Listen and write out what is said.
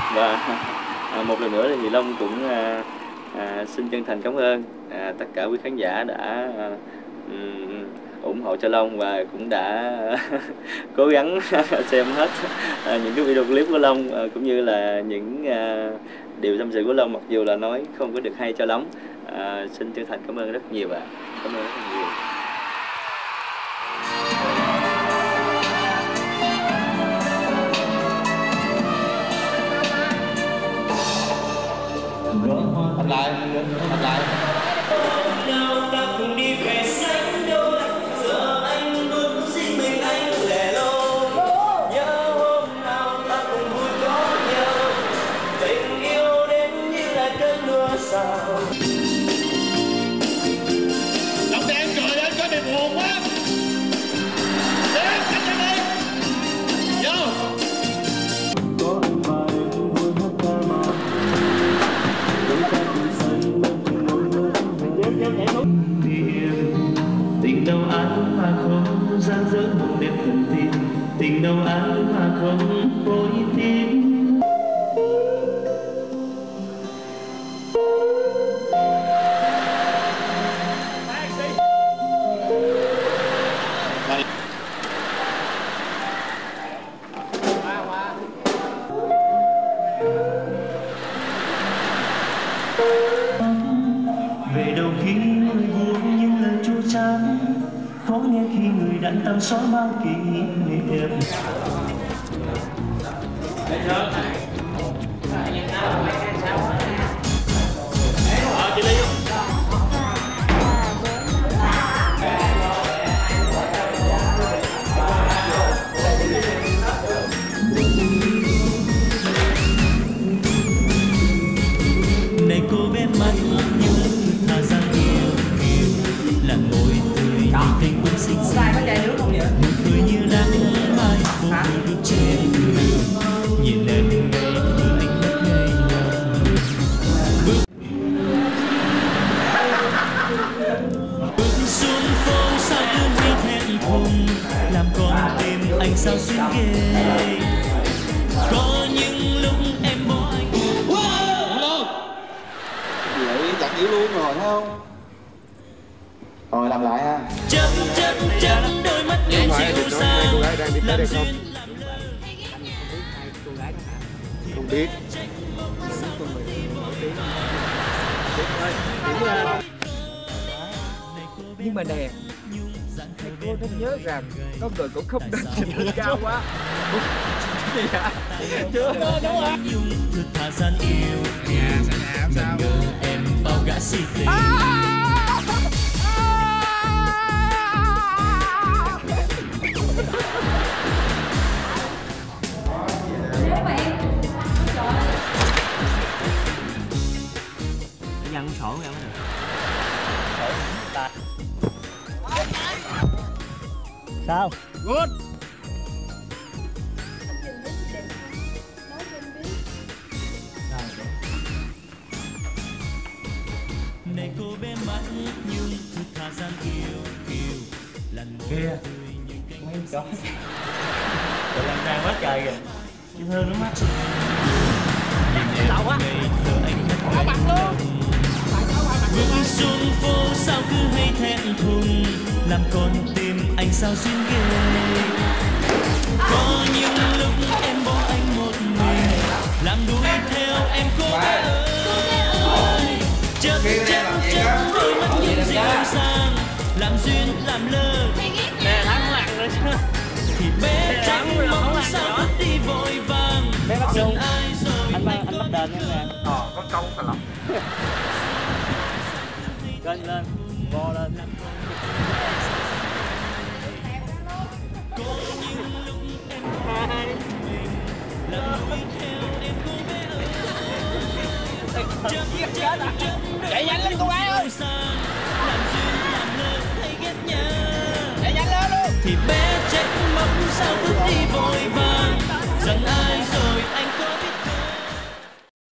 Và một lần nữa thì Long cũng xin chân thành cảm ơn tất cả quý khán giả đã ủng hộ cho Long và cũng đã cố gắng xem hết những cái video clip của Long, cũng như là những điều tâm sự của Long, mặc dù là nói không có được hay cho lắm. Xin chân thành cảm ơn rất nhiều ạ. Cảm ơn rất nhiều. Làm lại. Đóng để em cười lên, có bị buồn quá. Đến, anh lên đi. Vô. Tình đâu anh mà không gian dở một đẹp thần tiên, tình đâu anh mà không hối tiếc. Về đâu khi người buồn những lời chua chát, khó nghe khi người đàn tao xóa bao kỷ niệm. Này cô bé mắt nhưng thà rằng yêu là môi tươi nhìn thanh quân xinh xắn, nụ cười như nắng mai vô bờ bước trên đường, nhìn em ngây thơ anh mất ngây lòng. Bước xuống phố sao cứ hay thẹn thùng, làm con tim anh sao xuyên ghê. Có những lúc em bỏ anh. Giặt dữ luôn rồi thấy không? Rồi làm lại ha. Chấm đôi mắt em dịu dàng làm duyên Không biết. Nhưng mà nè, thầy cô nên nhớ rằng con người cũng không nên trình độ cao quá. Gì hả? Chưa đúng hả? Thật thà gian yêu ngần ngơ em bao gã si tình. Dằn sổ ra mới được. Sổ ta. Sao? Good. Này cô bé mắt nhưng thật thà gian yêu kiều lần một Kìa. Mấy chó. Tụi em đang quá trời kìa. Chị thương lắm á. Lậu quá. Bỏ mặt luôn. Bước xuống phố sao cứ hay thẹn thùng, làm con tim anh sao duyên ghê. Có những lúc em bỏ anh một mình, làm đuổi theo em cô bé ơi. Chớp đôi mắt nhìn dịu dàng, làm duyên làm lơ. Nè thắng lặng rồi chứ. Thì bé trắng mong sao vứt đi vội vàng. Bé bắt Giận luôn. ai rồi Anh bắt đền nha nè. Có câu phải lọc. Lên, bò lên. Chạy nhanh lên cô gái ơi. Thì bé trách móc sao vứt đi vội vàng, rằng ai rồi